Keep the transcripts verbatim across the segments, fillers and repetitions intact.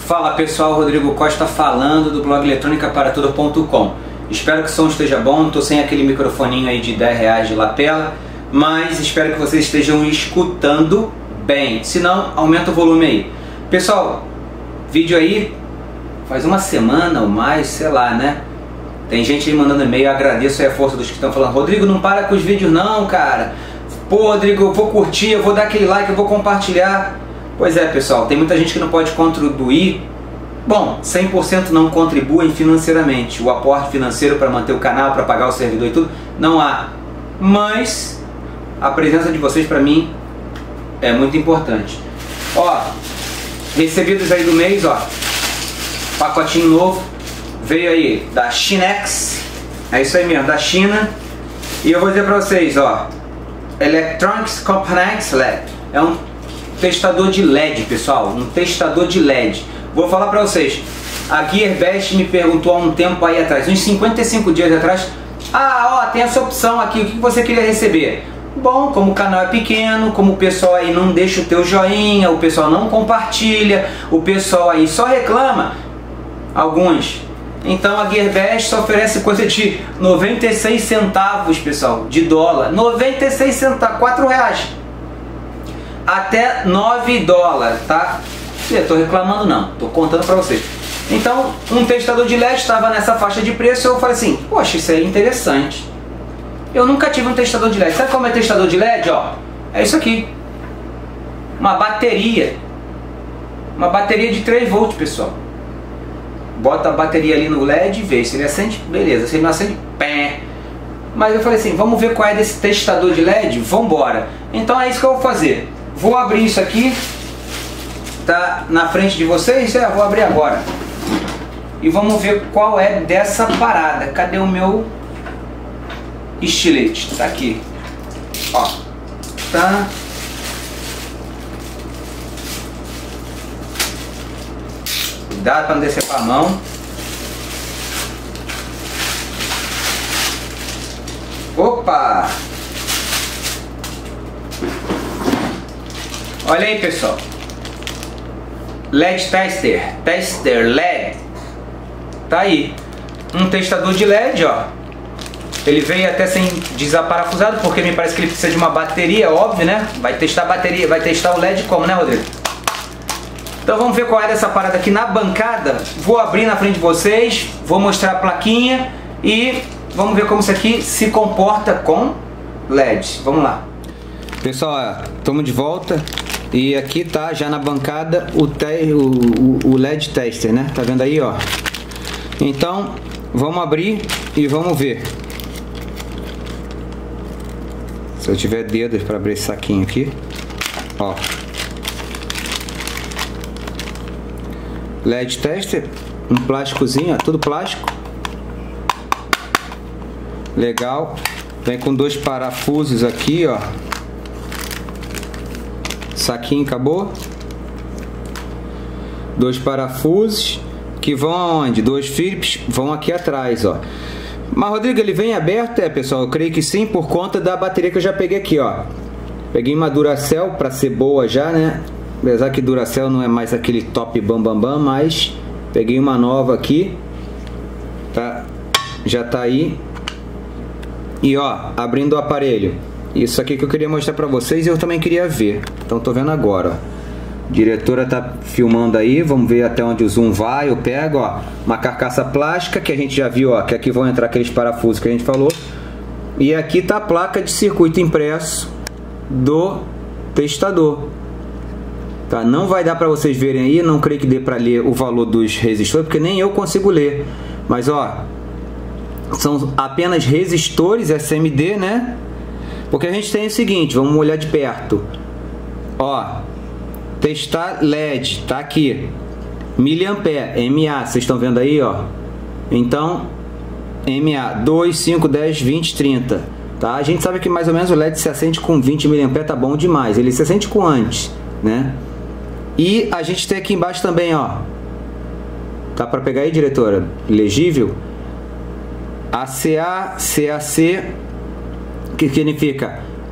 Fala pessoal, Rodrigo Costa falando do blog eletrônica para tudo ponto com. Espero que o som esteja bom, estou sem aquele microfoninho aí de dez reais de lapela, mas espero que vocês estejam escutando bem, se não, aumenta o volume aí. Pessoal, vídeo aí faz uma semana ou mais, sei lá, né? Tem gente aí mandando e-mail, agradeço aí a força dos que estão falando, Rodrigo, não para com os vídeos não, cara. Pô, Rodrigo, eu vou curtir, eu vou dar aquele like, eu vou compartilhar. Pois é, pessoal, tem muita gente que não pode contribuir. Bom, cem por cento não contribuem financeiramente. O aporte financeiro para manter o canal, para pagar o servidor e tudo, não há. Mas a presença de vocês para mim é muito importante. Ó, recebidos aí do mês, ó, pacotinho novo, veio aí da Chinex, é isso aí mesmo, da China. E eu vou dizer para vocês, ó, Electronics Components L E D, é um testador de L E D, pessoal, um testador de L E D. Vou falar pra vocês, a Gearbest me perguntou há um tempo aí atrás, uns cinquenta e cinco dias atrás, ah, ó, tem essa opção aqui, o que você queria receber? Bom, como o canal é pequeno, como o pessoal aí não deixa o teu joinha, o pessoal não compartilha, o pessoal aí só reclama, alguns. Então a Gearbest só oferece coisa de noventa e seis centavos, pessoal, de dólar, noventa e seis centavos, quatro reais. Até nove dólares, tá? Eu tô reclamando não, tô contando pra vocês. Então, um testador de L E D estava nessa faixa de preço e eu falei assim, poxa, isso é interessante. Eu nunca tive um testador de L E D. Sabe como é testador de L E D? Ó, é isso aqui. Uma bateria. Uma bateria de três volts, pessoal. Bota a bateria ali no L E D e vê se ele acende, beleza. Se ele não acende, pé. Mas eu falei assim, vamos ver qual é desse testador de L E D? Vambora. Então é isso que eu vou fazer. Vou abrir isso aqui. Tá na frente de vocês? É, vou abrir agora. E vamos ver qual é dessa parada. Cadê o meu estilete? Tá aqui. Ó. Tá. Cuidado para não decepar a mão. Opa! Olha aí, pessoal. L E D Tester, Tester L E D, tá aí, um testador de L E D, ó, ele veio até sem desaparafusado, porque me parece que ele precisa de uma bateria, óbvio, né, vai testar a bateria, vai testar o L E D como, né, Rodrigo? Então vamos ver qual é dessa parada aqui na bancada, vou abrir na frente de vocês, vou mostrar a plaquinha e vamos ver como isso aqui se comporta com L E D, vamos lá. Pessoal, estamos de volta. E aqui tá já na bancada o, te, o, o, o L E D Tester, né? Tá vendo aí, ó? Então, vamos abrir e vamos ver. Se eu tiver dedos para abrir esse saquinho aqui, ó. L E D Tester, um plásticozinho, ó, tudo plástico. Legal. Vem com dois parafusos aqui, ó. Saquinho, acabou. Dois parafusos que vão aonde? Dois Phillips vão aqui atrás, ó. Mas Rodrigo, ele vem aberto? É, pessoal, eu creio que sim, por conta da bateria que eu já peguei aqui, ó. Peguei uma Duracell para ser boa já, né? Apesar que Duracell não é mais aquele top bam bam bam, mas peguei uma nova aqui, tá? Já tá aí. E ó, abrindo o aparelho. Isso aqui que eu queria mostrar pra vocês e eu também queria ver. Então tô vendo agora, ó. A diretora tá filmando aí, vamos ver até onde o zoom vai. Eu pego, ó, uma carcaça plástica que a gente já viu, ó, que aqui vão entrar aqueles parafusos que a gente falou. E aqui tá a placa de circuito impresso do testador. Tá, não vai dar pra vocês verem aí, não creio que dê pra ler o valor dos resistores, porque nem eu consigo ler. Mas ó, são apenas resistores S M D, né? Porque a gente tem o seguinte, vamos olhar de perto. Ó, testar L E D, tá aqui. Miliampere, M A, vocês estão vendo aí, ó. Então, M A, dois, cinco, dez, vinte, trinta. Tá? A gente sabe que mais ou menos o L E D se acende com vinte miliamperes, tá bom demais. Ele se acende com antes, né? E a gente tem aqui embaixo também, ó. Tá para pegar aí, diretora? Legível? A C A, C A C, que significa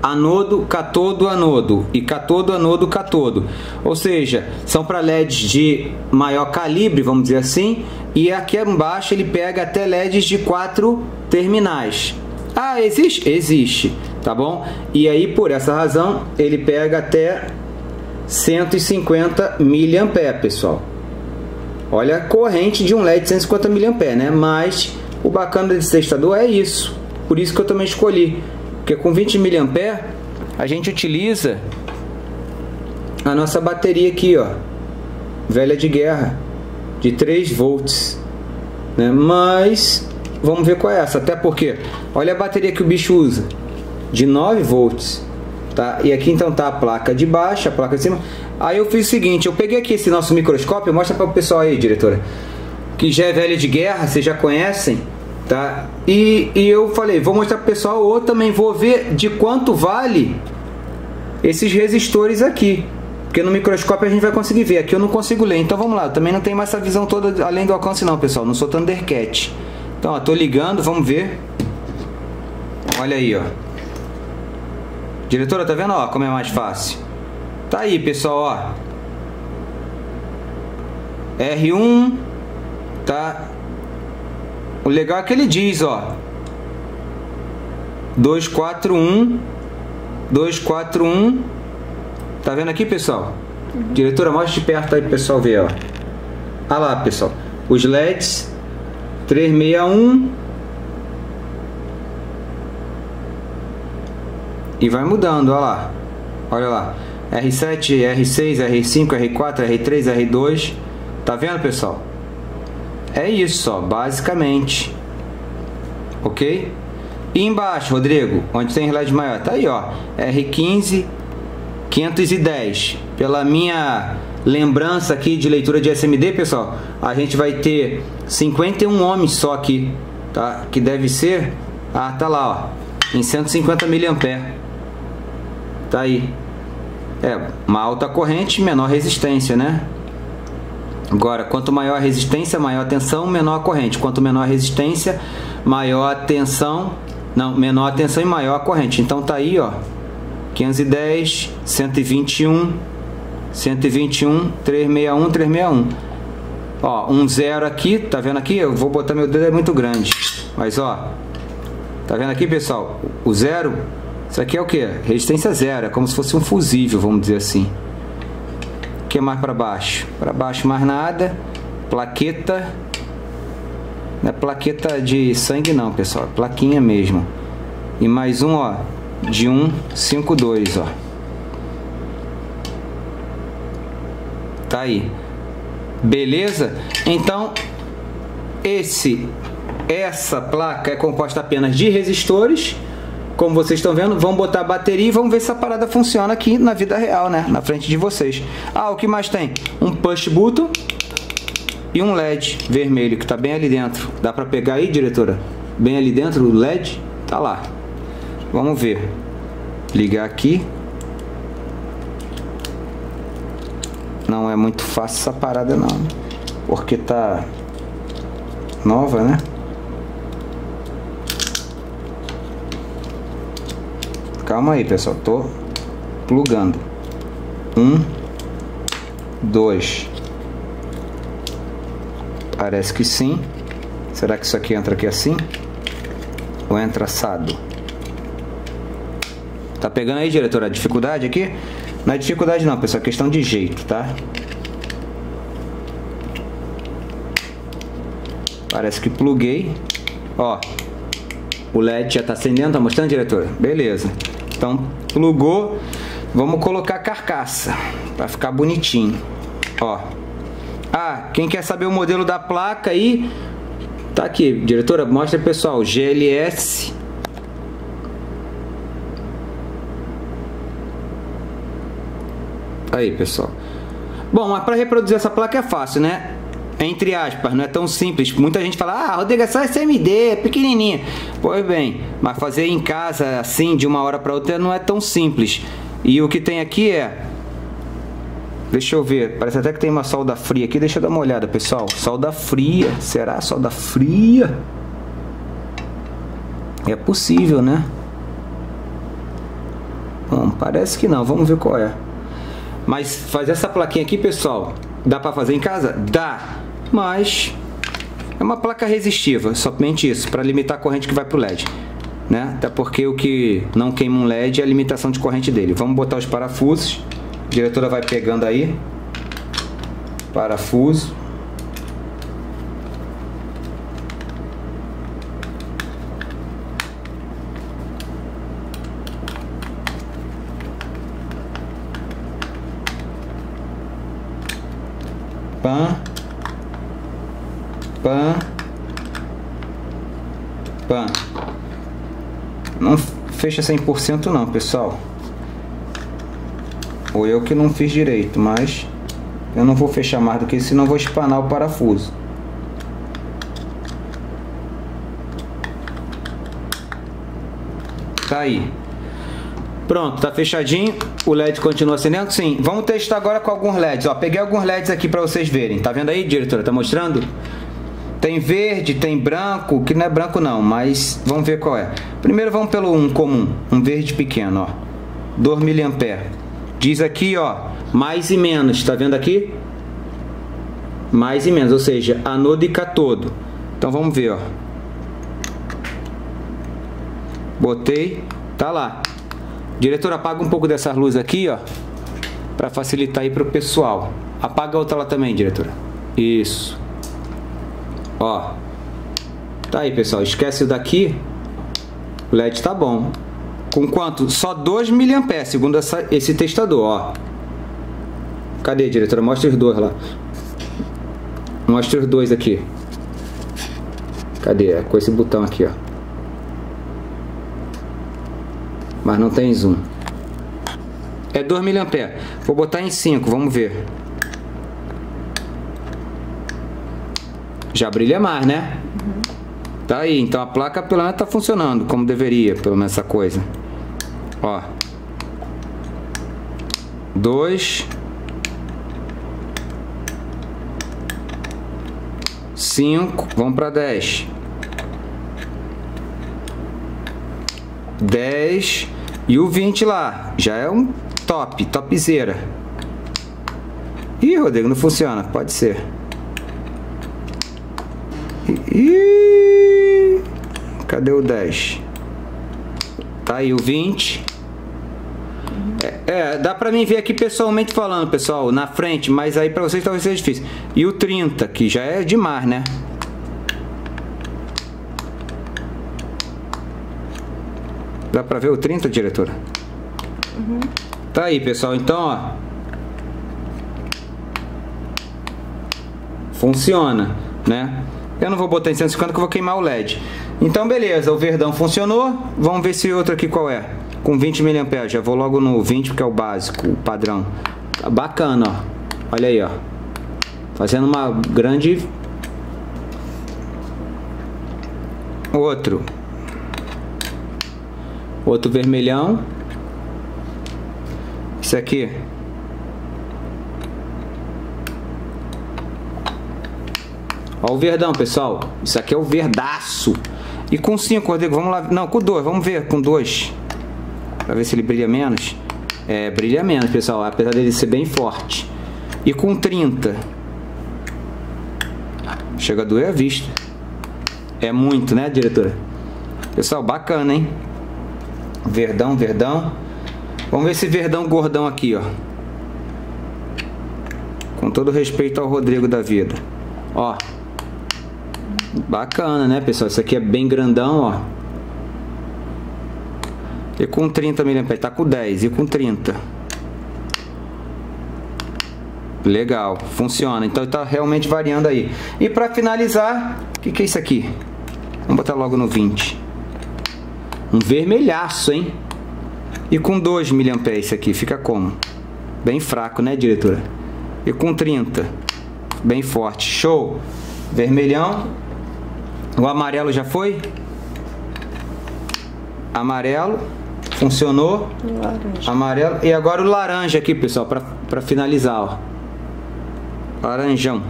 anodo, catodo, anodo e catodo, anodo, catodo. Ou seja, são para L E Ds de maior calibre, vamos dizer assim, e aqui embaixo ele pega até L E Ds de quatro terminais. Ah, existe? Existe, tá bom? E aí, por essa razão, ele pega até cento e cinquenta miliamperes, pessoal. Olha a corrente de um L E D de cento e cinquenta miliamperes, né? Mas o bacana desse testador é isso. Por isso que eu também escolhi. Porque com vinte miliamperes, a gente utiliza a nossa bateria aqui, ó. Velha de guerra. De três volts. Né? Mas, vamos ver qual é essa. Até porque, olha a bateria que o bicho usa. De nove volts. Tá? E aqui então tá a placa de baixo, a placa de cima. Aí eu fiz o seguinte, eu peguei aqui esse nosso microscópio, mostra para o pessoal aí, diretora, que já é velha de guerra, vocês já conhecem, tá? E, e eu falei, vou mostrar para o pessoal, ou também vou ver de quanto vale esses resistores aqui, porque no microscópio a gente vai conseguir ver, aqui eu não consigo ler. Então vamos lá, eu também não tenho mais essa visão toda além do alcance não, pessoal, não sou Thundercat. Então, ó, tô ligando, vamos ver. Olha aí, ó. Diretora, tá vendo, ó, como é mais fácil? Tá aí, pessoal, ó. R um, tá? O legal é que ele diz, ó. dois quatro um, dois quatro um. Tá vendo aqui, pessoal? Uhum. Diretora, mostra de perto aí pro pessoal ver, ó. Olha lá, pessoal. Os L E Ds trezentos e sessenta e um. E vai mudando, olha lá. Olha lá. R sete, R seis, R cinco, R quatro, R três, R dois. Tá vendo, pessoal? É isso, ó, basicamente. Ok? E embaixo, Rodrigo, onde tem L E D maior? Tá aí, ó. R quinze, quinhentos e dez. Pela minha lembrança aqui de leitura de S M D, pessoal, a gente vai ter cinquenta e um ohms só aqui, tá? Que deve ser... Ah, tá lá, ó. Em cento e cinquenta miliamperes. Tá aí. É, uma alta corrente, menor resistência, né? Agora, quanto maior a resistência, maior a tensão, menor a corrente. Quanto menor a resistência, maior a tensão. Não, menor a tensão e maior a corrente. Então tá aí, ó. quinhentos e dez, cento e vinte e um, cento e vinte e um, trezentos e sessenta e um, trezentos e sessenta e um. Ó, um zero aqui, tá vendo aqui? Eu vou botar meu dedo, é muito grande. Mas, ó, tá vendo aqui, pessoal? O zero... Isso aqui é o que? Resistência zero, é como se fosse um fusível, vamos dizer assim. O que mais para baixo? Para baixo mais nada. Plaqueta. Não é plaqueta de sangue não, pessoal, é plaquinha mesmo. E mais um, ó, de cento e cinquenta e dois, ó. Tá aí. Beleza? Então, esse, essa placa é composta apenas de resistores. Como vocês estão vendo, vamos botar a bateria e vamos ver se essa parada funciona aqui na vida real, né? Na frente de vocês. Ah, o que mais tem? Um push button e um L E D vermelho que tá bem ali dentro. Dá pra pegar aí, diretora? Bem ali dentro o L E D? Tá lá. Vamos ver. Ligar aqui. Não é muito fácil essa parada não, porque tá nova, né? Calma aí, pessoal, tô plugando. Um, dois. Parece que sim. Será que isso aqui entra aqui assim? Ou entra assado? Tá pegando aí, diretora, a dificuldade aqui? Não é dificuldade não, pessoal, é questão de jeito, tá? Parece que pluguei. Ó, o L E D já tá acendendo, tá mostrando, diretora? Beleza. Então, plugou. Vamos colocar a carcaça para ficar bonitinho. Ó. Ah, quem quer saber o modelo da placa aí, tá aqui, diretora, mostra pessoal, G L S. Aí, pessoal. Bom, mas para reproduzir essa placa é fácil, né? Entre aspas, não é tão simples. Muita gente fala, ah, Rodrigo, é só S M D, é pequenininha. Pois bem, mas fazer em casa assim, de uma hora para outra, não é tão simples. E o que tem aqui é... Deixa eu ver, parece até que tem uma solda fria aqui. Deixa eu dar uma olhada, pessoal. Solda fria, será solda fria? É possível, né? Bom, parece que não, vamos ver qual é. Mas fazer essa plaquinha aqui, pessoal, dá para fazer em casa? Dá, mas é uma placa resistiva, somente isso, para limitar a corrente que vai pro L E D, né? Até porque o que não queima um L E D é a limitação de corrente dele. Vamos botar os parafusos. A diretora vai pegando aí. Parafuso. Pã. Pã. Pã. Não fecha cem por cento não, pessoal. Ou eu que não fiz direito, mas eu não vou fechar mais do que isso, senão vou espanar o parafuso. Tá aí. Pronto, tá fechadinho. O L E D continua acendendo? Sim. Vamos testar agora com alguns L E Ds. Ó, peguei alguns L E Ds aqui para vocês verem. Tá vendo aí, diretora? Tá mostrando? Tem verde, tem branco, que não é branco não, mas vamos ver qual é. Primeiro vamos pelo um comum, um verde pequeno, ó. dois miliamperes. Diz aqui, ó, mais e menos, tá vendo aqui? Mais e menos, ou seja, anodo e catodo. Então vamos ver, ó. Botei, tá lá. Diretor, apaga um pouco dessas luzes aqui, ó, para facilitar aí pro pessoal. Apaga a outra lá também, diretora. Isso. Ó. Tá aí, pessoal. Esquece o daqui. O L E D tá bom. Com quanto? Só dois miliamperes, segundo essa, esse testador, ó. Cadê, diretora? Mostra os dois lá. Mostra os dois aqui. Cadê? É com esse botão aqui, ó. Mas não tem zoom. É dois miliamperes. Vou botar em cinco, vamos ver. Já brilha mais, né? Uhum. Tá aí, então a placa pelo menos tá funcionando como deveria, pelo menos essa coisa. Ó. Dois. Cinco. Vamos para dez. Dez. E o vinte lá. Já é um top, topzera. Ih, Rodrigo, não funciona. Pode ser. Ih, cadê o dez? Tá aí o vinte. É, é, dá pra mim ver aqui pessoalmente falando, pessoal, na frente, mas aí pra vocês talvez seja difícil. E o trinta, que já é demais, né? Dá pra ver o trinta, diretora? Uhum. Tá aí, pessoal, então, ó. Funciona, né? Eu não vou botar em cento e cinquenta que eu vou queimar o L E D. Então, beleza, o verdão funcionou. Vamos ver esse outro aqui qual é. Com vinte miliamperes. Já vou logo no vinte, porque é o básico, o padrão. Tá bacana, ó. Olha aí, ó. Fazendo uma grande... Outro. Outro vermelhão. Isso aqui. Ó o verdão, pessoal. Isso aqui é o verdaço. E com cinco, Rodrigo, vamos lá. Não, com dois, vamos ver com dois. Pra ver se ele brilha menos. É, brilha menos, pessoal. Apesar dele ser bem forte. E com trinta. Chega a doer a vista. É muito, né, diretora? Pessoal, bacana, hein? Verdão, verdão. Vamos ver esse verdão gordão aqui, ó. Com todo respeito ao Rodrigo da vida. Ó. Bacana, né, pessoal? Isso aqui é bem grandão, ó. E com trinta miliamperes, tá com dez. E com trinta. Legal, funciona. Então tá realmente variando aí. E pra finalizar, o que que é isso aqui? Vamos botar logo no vinte. Um vermelhaço, hein? E com dois miliamperes isso aqui, fica como? Bem fraco, né, diretora? E com trinta. Bem forte. Show! Vermelhão. O amarelo já foi? Amarelo. Funcionou. Laranja. Amarelo. E agora o laranja aqui, pessoal, pra, pra finalizar, ó. Laranjão.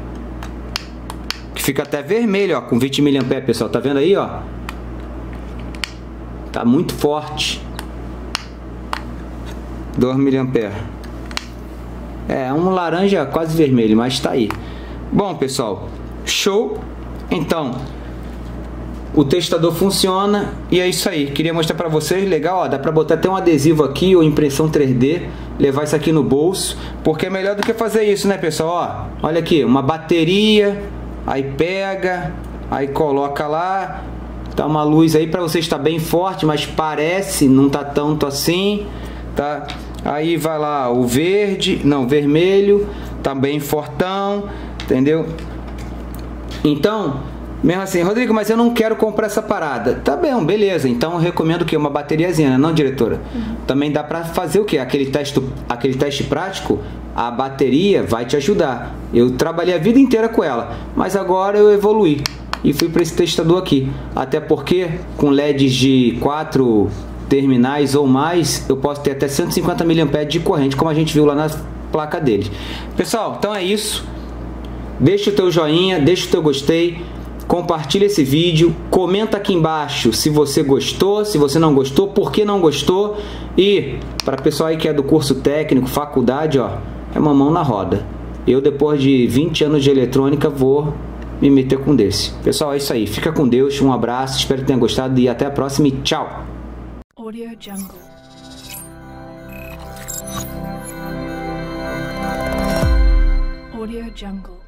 Que fica até vermelho, ó, com vinte miliamperes, pessoal. Tá vendo aí, ó? Tá muito forte. dois miliamperes. É um laranja quase vermelho, mas tá aí. Bom, pessoal, show. Então, o testador funciona e é isso aí. Queria mostrar para vocês, legal, ó, dá para botar até um adesivo aqui ou impressão três D, levar isso aqui no bolso, porque é melhor do que fazer isso, né, pessoal? Ó, olha aqui, uma bateria, aí pega, aí coloca lá, tá uma luz aí para você estar bem forte, mas parece, não tá tanto assim, tá? Aí vai lá o verde, não, vermelho, tá bem fortão, entendeu? Então, mesmo assim, Rodrigo, mas eu não quero comprar essa parada. Tá bem, beleza. Então eu recomendo que uma bateriazinha, não, diretora? Uhum. Também dá pra fazer o que? Aquele teste, aquele teste prático, a bateria vai te ajudar. Eu trabalhei a vida inteira com ela, mas agora eu evoluí e fui para esse testador aqui. Até porque com L E Ds de quatro terminais ou mais, eu posso ter até cento e cinquenta miliamperes de corrente, como a gente viu lá na placa deles. Pessoal, então é isso. Deixa o teu joinha, deixa o teu gostei, compartilha esse vídeo, comenta aqui embaixo se você gostou, se você não gostou, por que não gostou. E para pessoal aí que é do curso técnico, faculdade, ó, é uma mão na roda. Eu, depois de vinte anos de eletrônica, vou me meter com desse. Pessoal, é isso aí. Fica com Deus, um abraço, espero que tenha gostado e até a próxima e tchau! Audio Jungle. Audio Jungle.